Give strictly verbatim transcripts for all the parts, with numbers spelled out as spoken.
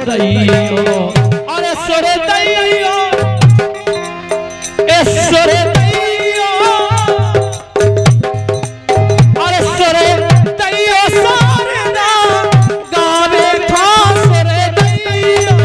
दैयो अरे सुर दैयो ए सुर दैयो अरे सुर दैयो सारदा गावे था सुर दैयो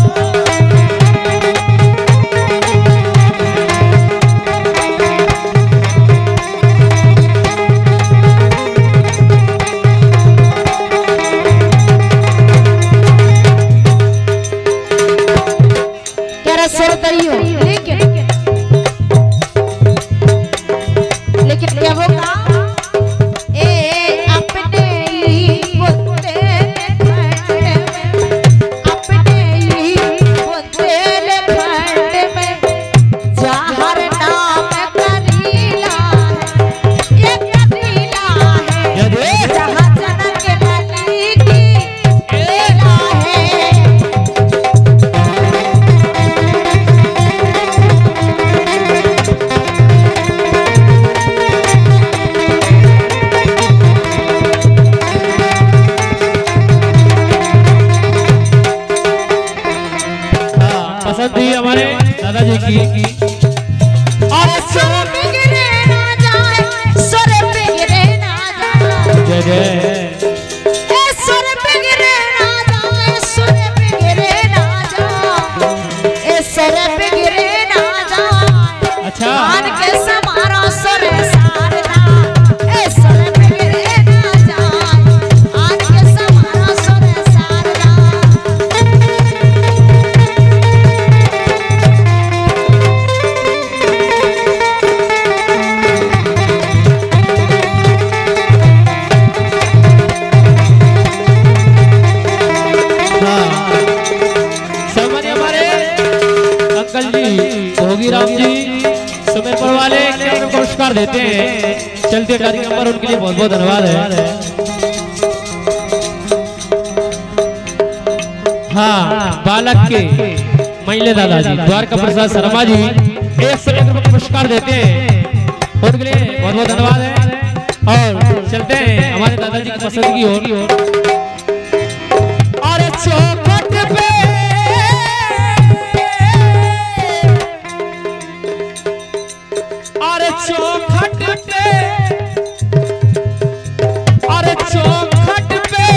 सुर दैयो लेकिन लेकिन क्या होगा ए अपने ही बुंदे खंड में अपने ही बुंदे खंड में जहर नाम करीला है ये करीला है जहाँ जनक बलि की लीला है पसंद थी हमारे दादाजी की और सुर बिगड़े ना जाए सुर बिगड़े ना जाए जय जय ए सुर बिगड़े ना जाए सुर बिगड़े ना जाए ए सुर बिगड़े ना जाए अच्छा मान के समारो सुर सारदा ए सुर बिगड़े ना जाए मान के समारो सुर सारदा भोगीराम जी सुमेरपुर वाले क्या पुरस्कार देते हैं चलते कार्यक्रम पर उनके लिए बहुत बहुत धन्यवाद है। हाँ बालक के महिला दादाजी द्वारका प्रसाद शर्मा जी एक सौ एक रुपये पुरस्कार देते हैं उनके लिए बहुत बहुत धन्यवाद है। और चलते हैं हमारे दादाजी की पसंद की ओर। अरे चौखट पे अरे चौखट पे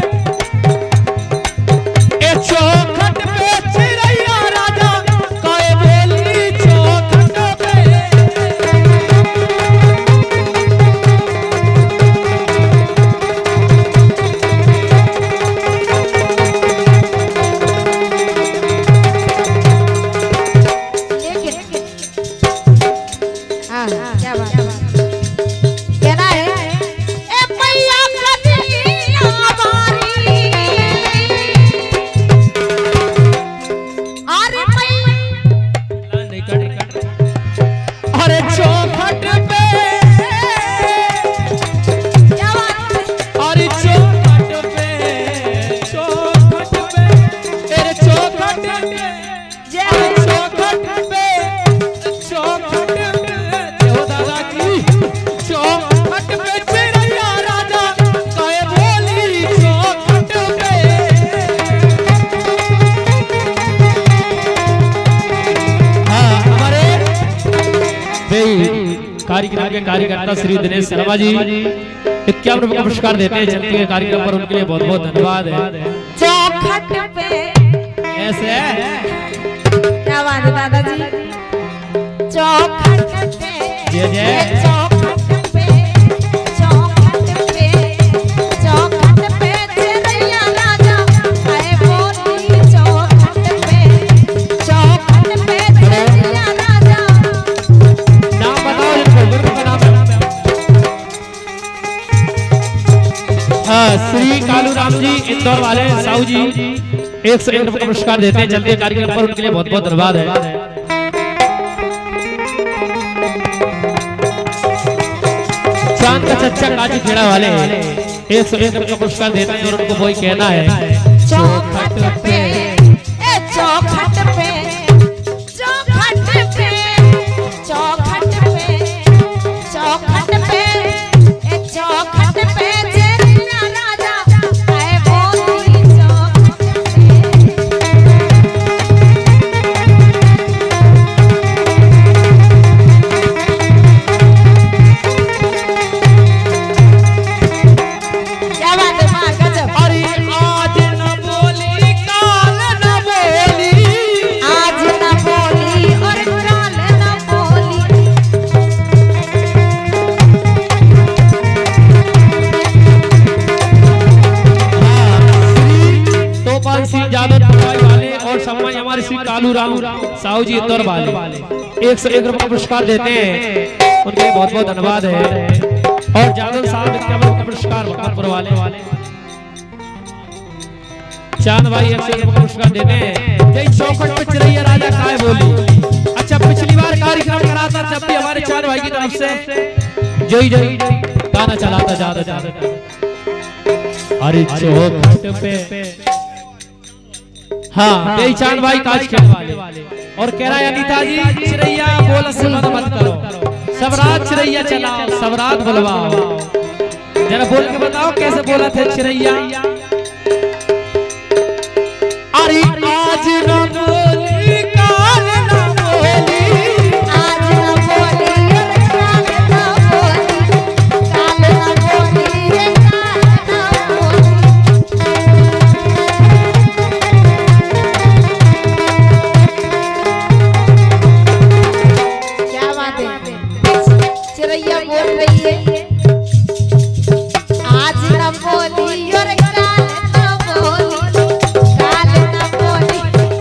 ए चौखट पे चिरैया राजा कहे बोली चौखट पे क्या बात कहना है ए मैया कदिया बारी अरे अरे चौखट पे क्या बात अरे चौखट पे चौखट पे अरे चौखट पे जय चौखट पे चौखट चौखट पे चिरैया राजा कहे बोली चौखट पे। हाँ हमारे कार्यक्रम के कार्यकर्ता श्री दिनेश शर्मा जी इक्यावन रुपये का पुरस्कार देते हैं चलते हुए कार्यक्रम पर उनके लिए बहुत बहुत धन्यवाद है। चौखट पे ऐसे क्या बात है दादाजी चौखट पे जय जय चौखट पे चौखट पे चौखट पे चिरैया राजा कहे बोली चौखट पे चौखट पे चिरैया राजा नाम बताओ इनको गुरु का नाम है। हाँ श्री कालू राम जी इंदौर वाले साहू जी एक सौ एक रुपये का पुरस्कार देते हैं चलते कार्यक्रम पर उनके लिए बहुत बहुत धन्यवाद है। चांद का चच्चा काजी खेड़ा वाले एक सौ एक रुपये का पुरस्कार देते हैं और उनको वही कहना है चौखट पे ए चौखट पे चौखट पे चौखट पे चौखट पे ए चौखट पे चिरैया राजा कहे बोली चौखट पे जादव पटवाई वाले और सम्मान हमारे श्री कालू राम साहू जी इंदौर वाले एक सौ एक रुपए का पुरस्कार देते हैं, उनके लिए बहुत बहुत धन्यवाद है। और जादव साहब इक्यावन का पुरस्कार भक्तपुर वाले चांद भाई एक सौ एक रुपए का पुरस्कार देते हैं। जय चौखट पे चिरैया राजा काय बोली। अच्छा, पिछली बार कार्यक्रम करा था जब भी हमारे चांद भाई की तरफ से जय जय गाना चलाता ज्यादा ज्यादा अरे चौखट पे। हाँ, जय चांद भाई काज खेल वाले और कह रहा है अनीता जी चिरैया बोल से मत मत करो, सबरात चिरैया चलाओ, सबरात बुलवाओ। जरा बोल के बताओ कैसे बोला थे चिरैया। अरे आज न बोली काल न बोली, आज न बोली काल न बोली, काल न बोली रे काल न बोली। क्या बात है, चिरैया बोल रही है आज न बोली और काल न बोली, काल न बोली,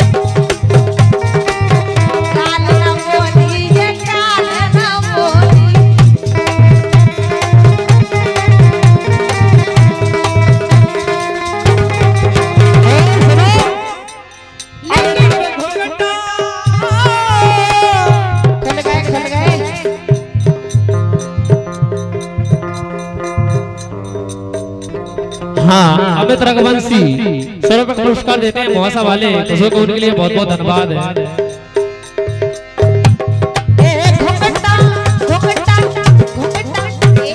काल न बोली ये काल न बोली। खुल गए खुल गए। हाँ, अमित रघुवंशी सौ रुपए का पुरस्कार देते हैं मोहासा वाले, तो को उनके लिए बहुत बहुत धन्यवाद है। ए घुंघटा घुंघटा घुंघटा ए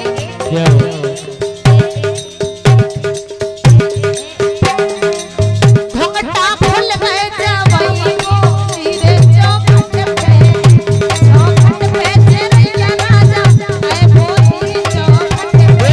घुंघटा खुल गए जवाई बोली रे चौखट पे, चौखट पे चिरैया राजा आए बोली चौखट पे।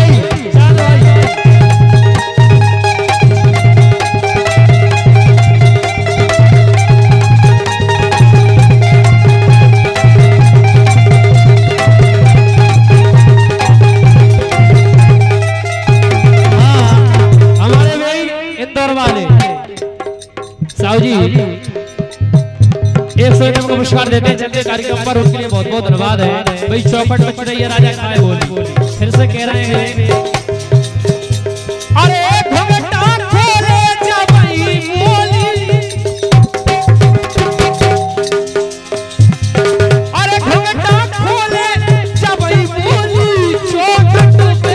साहू जी एक सौ रुपए का पुरस्कार देते हैं चलते कार्यक्रम पर, उनके लिए बहुत बहुत धन्यवाद है। भाई चौपट में चिरैया राजा काय बोली फिर से कह रहे हैं। अरे घुंघटा खोले जवाई बोली, अरे घुंघटा खोले जवाई बोली चौखट पे।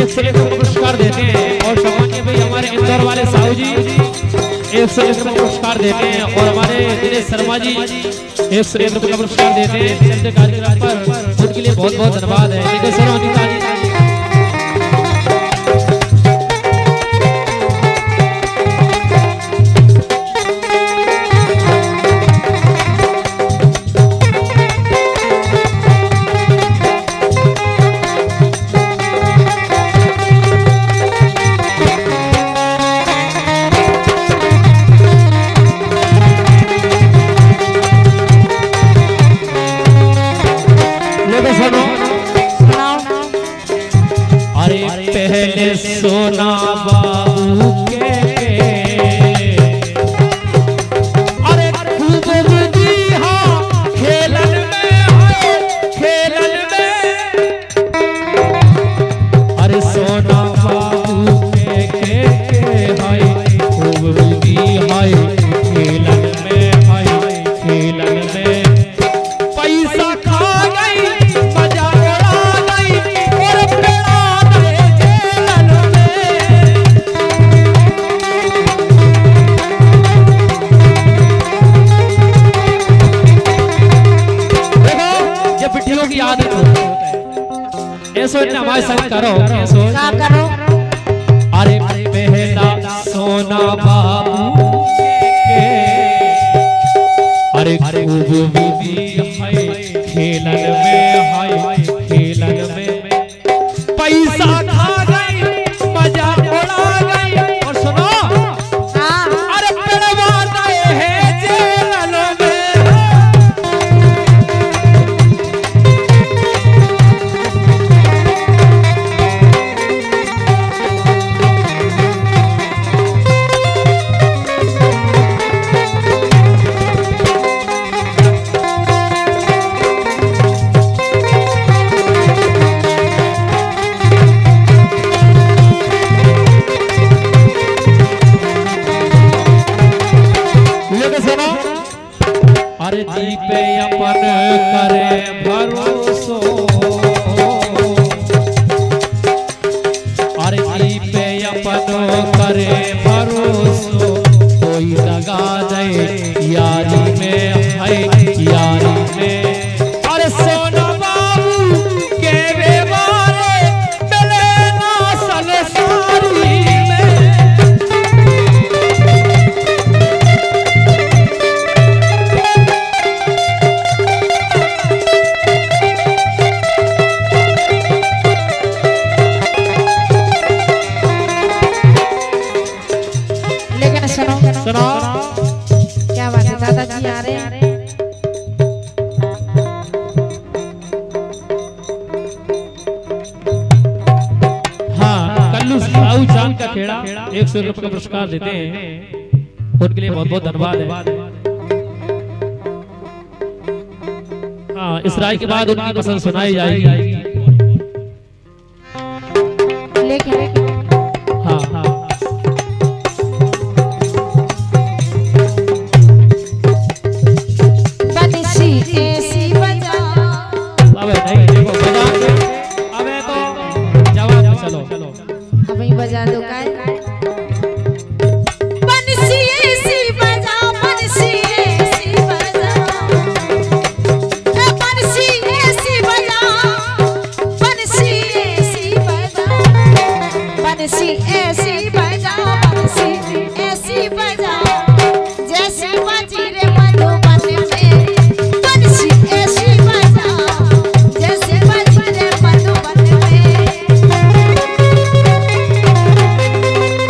एक से एक पुरस्कार देते हैं और सामान्य भाई हमारे इंदौर वाले साहू जी एक से एक पुरस्कार देते हैं और हमारे दिनेश शर्मा जी एक से एक पुरस्कार देते हैं चलते कार्यक्रम पर उनके लिए बहुत बहुत धन्यवाद है। लेकिन सर अनिता जी सोना बाबू के अरे खूब बुद्धि हाँ खेलन में है खेलन में अरे सोना बाबू के के है खूब बुद्धि है खेलन में है खेलन में पैसा खा गई मजा उड़ा गई और पेड़ा की आदत होता है ऐसो इतना हमारे संग करो ऐसो क्या करो अरे पहला सोना बाबू के अरे खूब बुद्धि है खेलन में है खेलन में पैसा खा गई मजा उड़ा गई और सुनो अरे पेड़वा गए हैं जेल में अरे दीपे अपन करे भरोसो अरे दीपे अपन करे भरोसो कोई लगा दे यारी में है यारी में अरे सोना बाबू के बेवारे मिले ना संसारी में सुनो क्या बात है दादाजी आ रहे हैं हाँ कल्लू साहू चांद का खेड़ा एक सौ रुपए का पुरस्कार देते हैं उनके लिए बहुत बहुत धन्यवाद है। हाँ इस राय के बाद उनकी पसंद सुनाई जाएगी। लेकिन हाँ हाँ बजा दो काय बंसी ऐसी बजा बंसी ऐसी बजा ए बंसी ऐसी बजा बंसी ऐसी बजा बंसी ऐसी बजा बंसी ऐसी बजा जैसी बजी रे मधुबन में बंसी ऐसी बजा जैसी बजी रे मधुबन में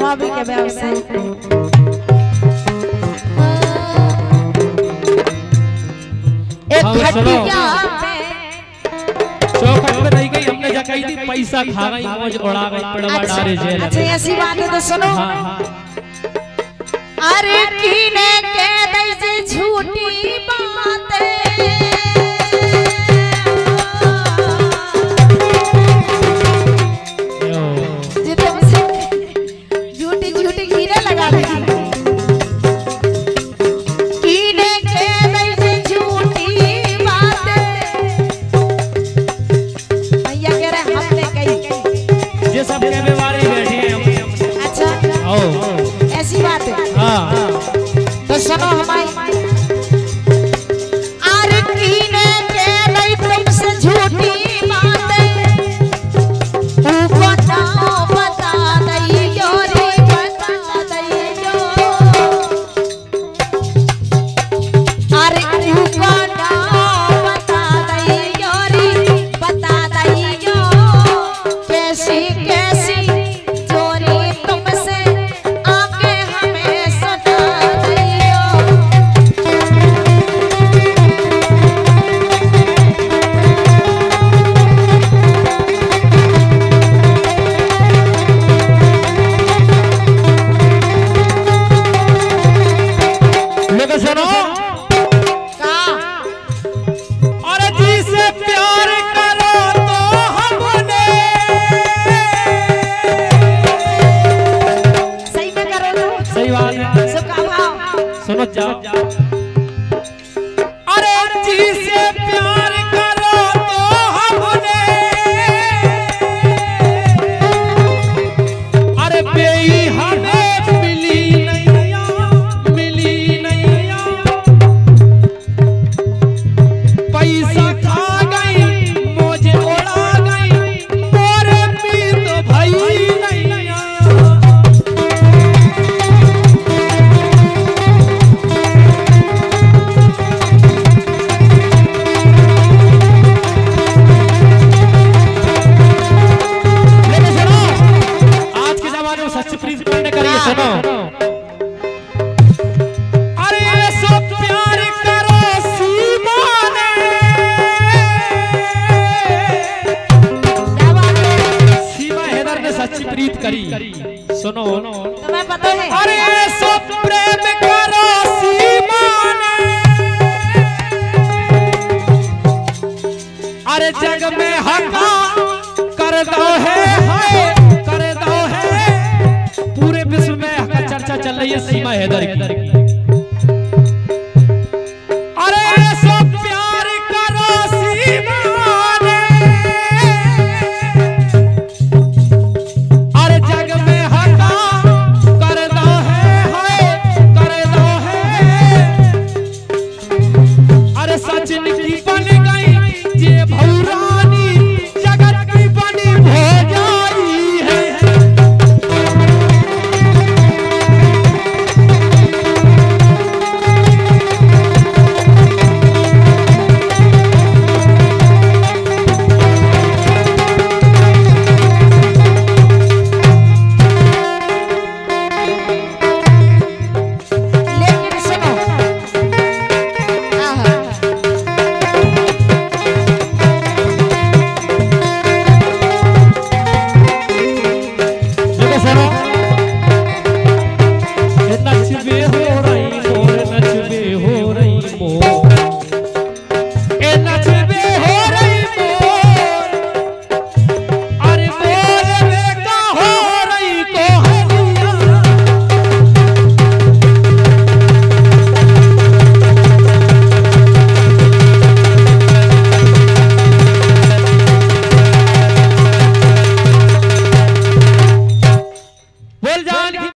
भाभी के व्यवसाय एक खटिया चौखट पे नहीं गई हमने जगह थी पैसा खा गई मौज उड़ा गई पड़वा डारे जेल। अच्छा ऐसी बात है तो सुनो। हाँ हाँ अरे कीने के दैसे झूठी बातें जो तुमसे झूठी झूठी कीने लगा रही कीने के दैसे झूठी बातें भैया कह रहे हमने कही ये सब के बीमारी बैठे हैं हम। अच्छा ओ ऐसी बात है। हाँ तो सुनो हमारी अरे कीने के नहीं तुमसे झूठी बातें तू बताओ बता दइयो रे बता दइयो अरे तू बताओ बता दइयो रे बता दइयो कैसी कैसी चोरी तुमसे आके हमें सता दइयो। लेकिन सुनो का अरे जिसे प्यार करो तो हमने सही में करो तो सही बात है। सबका भाव सुनो जाओ अरे जिसे प्यार करो तो हमने अरे बेई हमें मिली नैया मिली नैया पैसा खा गई मुझे उड़ा गई मोरे पीत भाई नैया। लेकिन सुनो आज के जमाने में सच्ची प्रीत करने करिए सुनो अरे सो प्यार करो सीमा ने क्या बात है सीमा हैदर ने सच्ची प्रीत करी सुनो तुम्हें पता है अरे सो प्रेम करो सीमा ने अरे जग में हका कर दो है हाय कर दो है पूरे विश्व में हका चर्चा चल रही है सीमा हैदर की। अरे सो प्यार करो सीमा ने अरे जग में हका कर दो है हाय कर दो है अरे सचिन की बन गई ये भौरानी जगत की बनी हो जाई है। लेकिन सुनो आहा देखो सुनो नचबे हो रही मोर नचबे हो रही मोर ए नचबे हो रही मोर अरे मोर बेटा हो रही को हनिया। बोल जान